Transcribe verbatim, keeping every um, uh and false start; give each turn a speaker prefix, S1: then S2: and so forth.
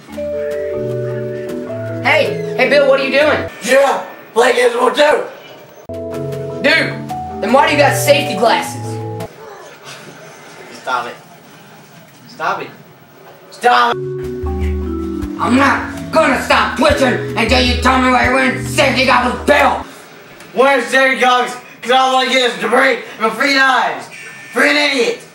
S1: Hey, hey Bill, what are you doing?
S2: Yeah, play games will do.
S1: Dude, then why do you got safety glasses?
S2: Stop it. Stop it. Stop it.
S1: I'm not gonna stop twitching until you tell me where you're wearing safety goggles, Bill!
S2: Wearing safety goggles because all I want to get is debris and free knives. For an idiot.